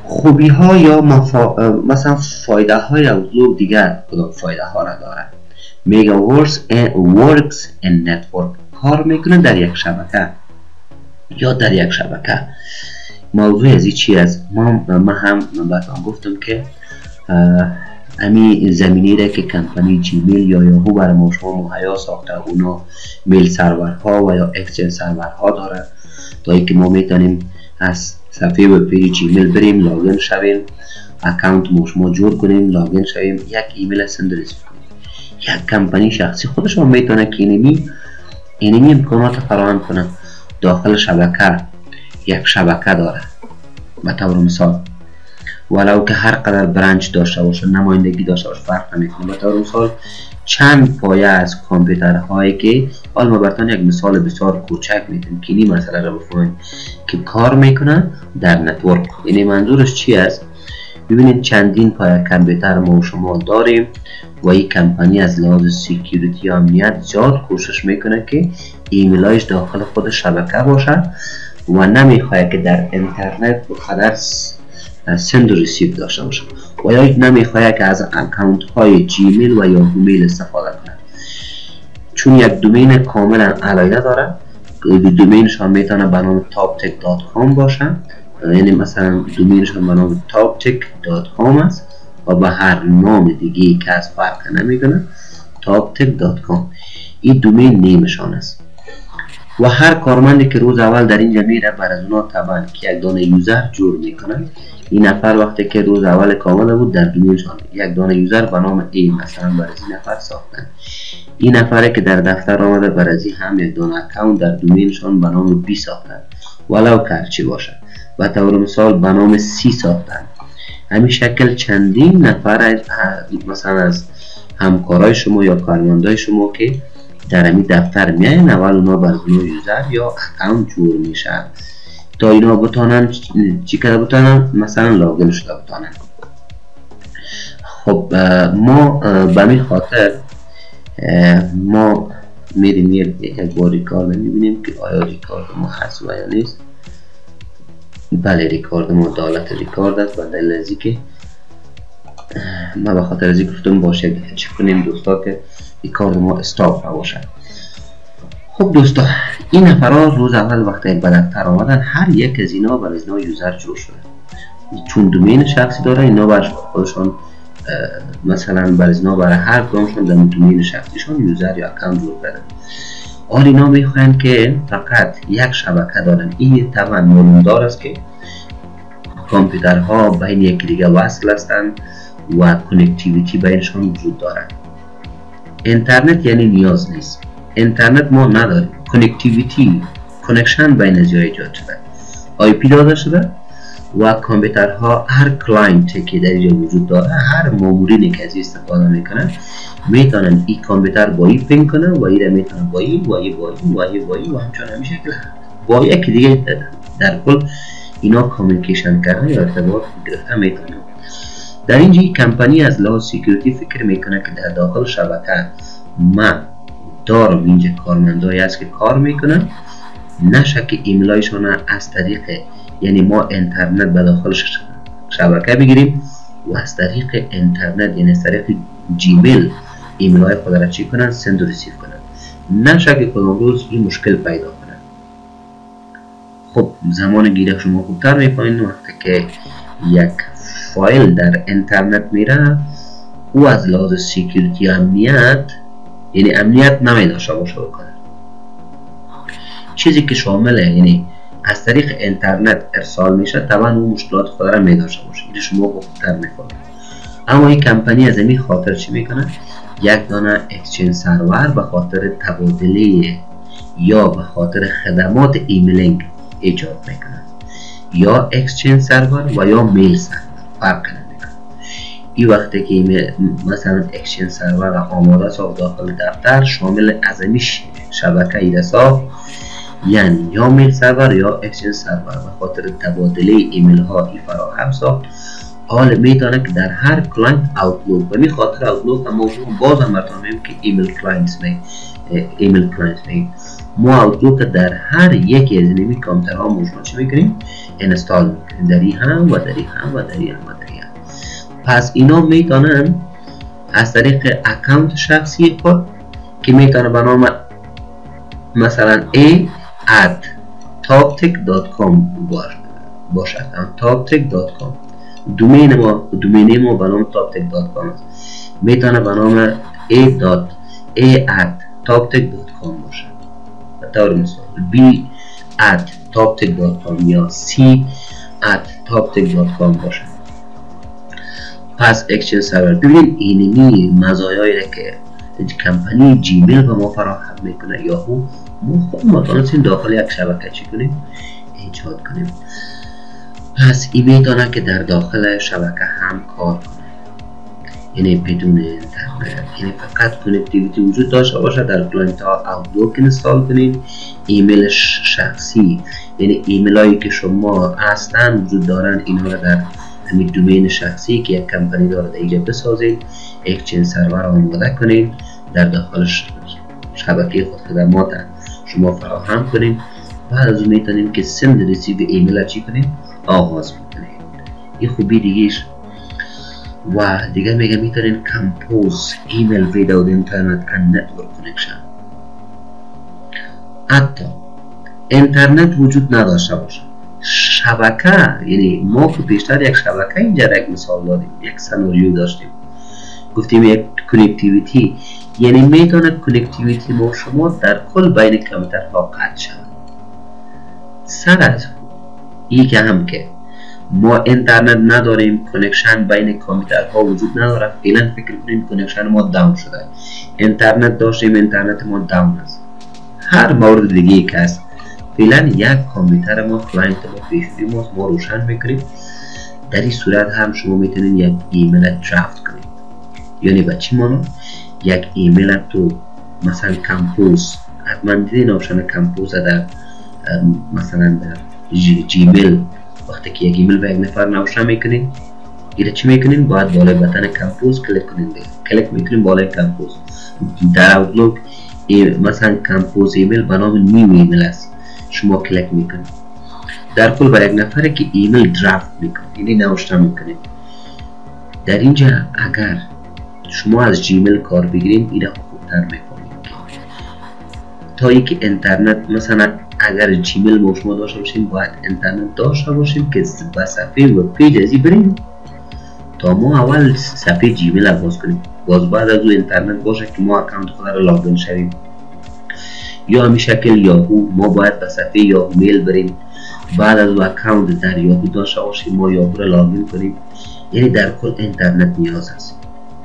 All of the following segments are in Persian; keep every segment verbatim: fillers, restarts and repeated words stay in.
خوبی ها یا مفا... مثلا فایده های اوتلوک دیگر کدام فایده ها را دارد؟ میگه works in network، کار میکنه در یک شبکه یا در یک شبکه. موضوع از چی است؟ ما ما هم براتون گفتم که امی زمینی را که کمپانی جیمیل یا یاهو برای ما شما مهیا ساخته، اونا میل سرورها و یا اکسچنج سرورها داره تا اینکه ما میتونیم از صفحه وب پیج جیمیل بریم، لاگین شویم، اکانت ما شما جور کنیم، لاگین شویم، یک ایمیل سند رسید کنیم. یک کمپانی شخصی خودش هم میتونه که اینمی اینمی امکانات فراهم کنه. داخل شبکه یک شبکه داره، به طور مثال ولو که هر قدر برنچ داشته باشه، نمایندگی داشته باشه، فرق نمیکنه. به طور مثال چند پایه از کامپیوترهایی که حالا ما براتون یک مثال بسیار کوچک میدیم که این مسئله رو بفهمید که کار میکنن در نتورک. یعنی منظورش چی است؟ ببینید چندین پایه کامپیوتر ما و شما داریم و این کمپانی از لحاظ سکیوریتی و امنیت زیاد کوشش میکنه که ایمیلایش داخل خود شبکه باشه و نمیخواد که در اینترنت بخاطر سند و ریسیو داشته باشه و یا نمیخواد که از اکانت های جیمیل و یا ایمیل استفاده کنه، چون یک دومین کاملا علیحده داره. دومینش هم میتونه به نام تاپ تک دات کام باشه، یعنی مثلا دومینش هم به نام تاپ تک دات کام است و به هر نام دیگه که از فرق نمیکنه تاپ تک دات کام. این دومین نیمشان است و هر کارمندی که روز اول در اینجا میره بر از اونا طبعا که یک دانه یوزر جور میکنه. این نفر وقتی که روز اول کامل بود در دومینشان یک دانه یوزر به نام ای مثلا برای این نفر ساختن. این نفره که در دفتر آمده برای هم یک دانه اکاونت در دومینشان به نام بی ساختن، ولو کرچی باشه. و طور مثال به نام سی ساختن. همین شکل چندین نفر مثلا از همکارای شما یا کارمندای شما که در همین دفتر میاین، اول اونا بر نوع یوزر یا اکاونت جور میشن تا اینا بتونن چی کرده بتونن مثلا لاگین شده بتونن. خب ما به همین خاطر ما میریم یک بار ریکارد میبینیم که آیا ریکارد ما هست و یا نیست. بله ریکارد ما دالت ریکارد است، به دلیل ازی که ما به خاطر ازی گفتم باشه چی کنیم دوستا که ریکارد ما استاپ نباشه. خب دوستا این نفرها روز اول وقتی به دفتر آمدن هر یک از اینا برای اینا یوزر جور شده، چون دومین شخصی داره. اینا برای خودشان مثلا برای اینا برای هر کدامشون در دومین شخصیشون یوزر یا اکانت جور کردن. آن اینا میخواین که فقط یک شبکه دارن. این طبعا معلوم دار است که کامپیوترها بین یکی دیگه وصل هستند و کانکتیویتی بینشان وجود دارد. اینترنت یعنی نیاز نیست، اینترنت ما نداریم، کانکتیویتی کانکشن بین از جای ایجاد شده، آی پی داده شده و کامپیوترها هر کلاینتی که در اینجا وجود داره، هر مامورینی که از استفاده میکنه میتونن این کامپیوتر با این پینگ کنه و این میتونن با این و این با این و این با این و همچنان همیشه که با یکی دیگه در کل اینا کامیونیکیشن کردن یا ارتباط گرفته میتونن. در اینجا کمپانی از لحاظ سکیوریتی فکر میکنه که در داخل شبکه ما دارم اینجا کارمندایی هست که کار میکنن، نشه که ایمیلایشون از طریق یعنی ما اینترنت به داخل شبکه بگیریم و از طریق اینترنت یعنی از طریق جیمیل ایمیل های خود را چی کنن سند و ریسیو کنن، نشه که کدام روز این مشکل پیدا کنن. خب زمان گیره شما خوبتر میفهمید وقتی که یک فایل در اینترنت میره او از لحاظ سکیوریتی امنیت یعنی امنیت نمیداشته باشه بکنه. چیزی که شامل یعنی از طریق اینترنت ارسال میشه طبعا اون مشکلات خود را میداشته باشه، این شما خوبتر میفهمید. اما این کمپانی از این خاطر چی میکنه؟ یک دانه اکسچنج سرور به خاطر تبادله یا به خاطر خدمات ایمیلینگ ایجاد میکنه، یا اکسچنج سرور و یا میل سرور، فرق نمیکنه. این وقتی که ایمیل مثلا اکسچنج سرور آماده ساخت داخل دفتر شامل از این شبکه ای رساخت، یعنی یا میل سرور یا اکسچنج سرور به خاطر تبادله ایمیل ها ای فراهم ساخت. حال میتونه که در هر کلاینت اوتلوک و می خاطر اوتلوک هم موضوع باز هم براتون میگم که ایمیل کلاینت می ایمیل کلاینت می ما اوتلوک در هر یکی از نمی کامپیوترها ما چی میکنیم؟ اینستال میکنیم. در این هم و در این هم و در این هم و در این هم. پس اینا میتونن از طریق اکانت شخصی خود که میتونه به نام مثلا a at toptech dot com باشه. toptech dot com دومین ما دومین ما به نام toptech dot com است. میتونه به نام a dot a at toptech dot com باشه. به طور مثال b at toptech dot com یا c at toptech dot com باشه. پس اکسچنج سرور ببینید اینمی مزایایی که کمپانی جیمیل به ما فراهم میکنه یا هو ما خود ما تونستیم داخل یک شبکه چی کنیم؟ ایجاد کنیم. پس این میتونه که در داخل شبکه هم کار کنه، یعنی بدون اینترنت، یعنی فقط کنکتیویتی وجود داشته باشه. در کلاینت ها اوتلوک اینستال کنید، ایمیل شخصی یعنی ایمیل هایی که شما هستن وجود دارن اینا رو در همین دومین شخصی که یک کمپانی داره در اینجا بسازید، اکسچنج سرور رو آماده کنید، در داخل شبکه خود خدمات شما فراهم کنید. بعد از اون میتونید که سند ریسیو ایمیل چی کنید؟ آغاز میکنید. این خوبی دیگهش. و دیگه میگه میتونید کمپوز ایمیل without internet and network connection. حتی اینترنت وجود نداشته باشه، شبکه، یعنی ما که بیشتر یک شبکه اینجا یک مثال دادیم، یک سناریو داشتیم، گفتیم یک کنکتیویتی، یعنی میتونه کنکتیویتی ما شما در کل بین کامپیوترها قطع شود. سر از این که هم که ما اینترنت نداریم، کنکشن بین کامپیوترها وجود نداره، فعلا فکر کنیم کنکشن ما داون شده. اینترنت داشتیم، اینترنت ما داون است. هر مورد دیگه که هست، فعلا یک کامپیوتر ما کلاینت ما پیشوی ما ما روشن میکنیم. در این صورت هم شما میتونید یک ایمیل درافت کنید. یعنی به چی مانا؟ یک ایمیل تو مثلا کمپوز، حتما دیدین آپشن کمپوز در مثلا در جی جیمیل وقتی که یک ایمیل به یک نفر نوشته میکنید، ایره چی میکنید؟ باید بالای بتن کمپوز کلیک کنید. کلیک میکنید بالای کمپوز. در اوتلوک مثلا کمپوز ایمیل به نام نیو ایمیل است، شما کلیک میکنید. در کل برای یک نفر که ایمیل درافت میکنید، یعنی نوشته میکنید. در اینجا اگر شما از جیمیل کار بگیرید ایره خوبتر میکنید تا اینکه اینترنت مثلا اگر جیمیل ما شما داشته باشیم باید اینترنت داشته باشیم که به صفحه وب پیج ازی بریم تا ما اول صفحه جیمیل رو باز کنیم. باز بعد از اون اینترنت باشه که ما اکانت خود رو لاگین شویم. یا همین شکل یاهو ما باید به صفحه یاهو میل بریم، بعد از اون اکانت در یاهو داشته باشیم ما یاهو رو لاگین کنیم. یعنی در کل اینترنت نیاز است.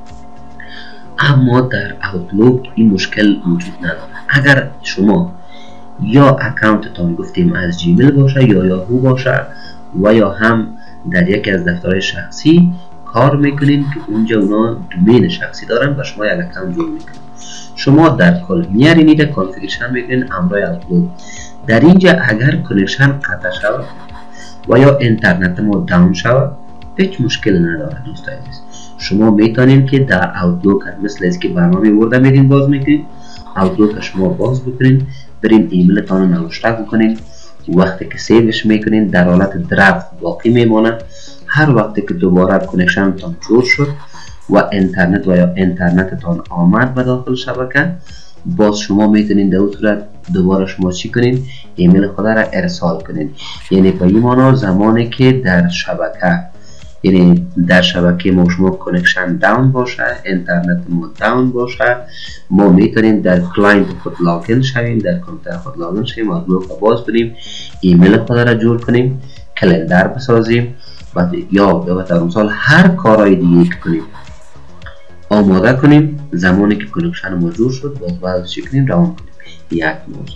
اما در اوتلوک این مشکل وجود نداره. اگر شما یا اکانتتان گفتیم از جیمیل باشه یا یاهو باشه و یا هم در یکی از دفترهای شخصی کار میکنین که اونجا اونا دومین شخصی دارن و شما یک اکانت جور میکنین، شما در کل میارین اینجا کانفیگریشن میکنین امرای اوتلوک. در اینجا اگر کنکشن قطع شود و یا اینترنت ما داون شود هیچ مشکل نداره دوستان عزیز. شما میتونین که در اوتلوک مثل از که برنامه ورده میدین باز میکنین، اوتلوک شما باز بکنین، برین ایمیل تان رو نوشته بکنین. وقتی که سیوش میکنین در حالت درافت باقی میمونه. هر وقتی که دوباره کنکشن تان جور شد و اینترنت و یا اینترنت تان آمد به داخل شبکه، باز شما میتونین در اون صورت دوباره شما چی کنین؟ ایمیل خود را ارسال کنین. یعنی به این معنا زمانی که در شبکه یعنی در شبکه ما شما کنکشن داون باشه، اینترنت ما داون باشه، ما میتونیم در کلاینت خود لاگین شویم، در کامپیوتر خود لاگین شویم، اوتلوک رو باز کنیم، ایمیل خود را جور کنیم، کلندر بسازیم و یا به طور مثال هر کارهای دیگه که کنیم آماده کنیم. زمانی که کنکشن ما جور شد باز بعد چی کنیم؟ روان کنیم. یک موضوع.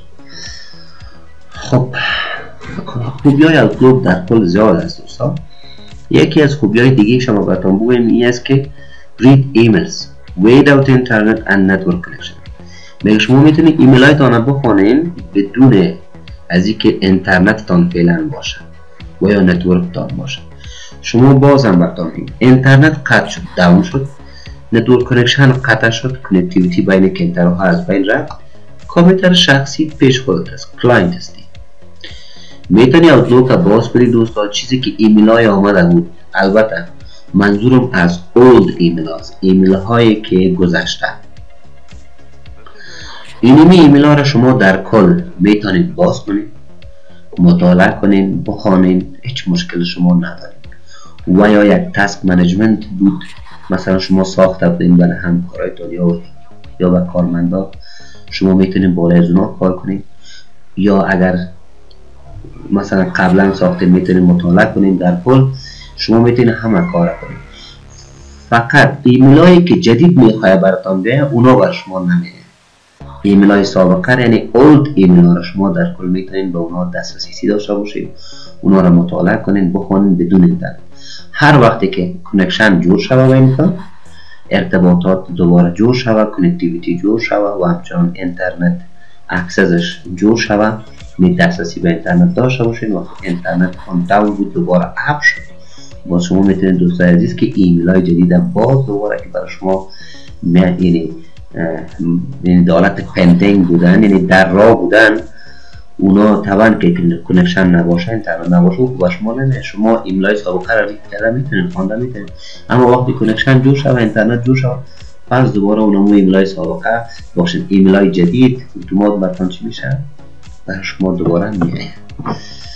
خب خوبیای اوتلوک در کل زیاد است دوستان. یکی از خوبیای دیگه شما براتون بگویم این است که read emails without internet and network connection. میگه شما میتونید ایمیل هایتان رو بخونین بدون از اینکه اینترنت تان فعلا باشه و یا نتورک تان باشه. شما بازم براتون میگم اینترنت قطع شد، داون شد، نتورک کنکشن قطع شد، کنکتیویتی بین کامپیوترها از بین رفت، کامپیوتر شخصی پیش خودت است، کلاینت هستی. میتونی اوتلوک باز کنی دوستا، چیزی که ایمیل های آمده بود. البته منظورم از اولد ایمیل هاست، ایمیل هایی که گذشته. اینمی ایمیل ها را شما در کل میتونید باز کنید، مطالعه کنید، بخوانید، هیچ مشکل شما ندارید. و یا یک تاسک منیجمنت بود، مثلا شما ساخته بودین برای همکارایتون یا یا به کارمندا، شما میتونید بالای از اونا کار کنید. یا اگر مثلا قبلا ساخته میتونید مطالعه کنید. در کل شما میتونید همه کار کنید. فقط ایمیل هایی که جدید میخواه براتون بیاید اونا بر شما نمیاد. ایمیل های سابقه یعنی اولد ایمیل ها را شما در کل میتونید به اونا دسترسی داشته باشید، اونا را مطالعه کنید، بخونید بدون اینترنت. هر وقتی که کانکشن جور شود با اینترنت، ارتباطات دوباره جور شود، کانکتیویتی جور شود و همچنان اینترنت اکسسش جور شود، می دسترسی به اینترنت داشته باشید. و اینترنت آن داون بود دوباره اپ شد، با شما میتونید دوستای عزیز که ایمیل های جدید باز دوباره که برای شما یعنی یعنی دالت پندینگ بودن، یعنی در راه بودن، اونا طبعا که کانکشن نباشه، اینترنت نباشه و با شما نمیاد. شما ایمیل های سابقه را ریخت کرده میتونید خوانده میتونید، اما وقتی کانکشن جور شد و اینترنت جور شد، پس دوباره اونمو ایمیل های سابقه باشید. ایمیل های جدید اتومات براتون چی میشه؟ برای شما دوباره میاد.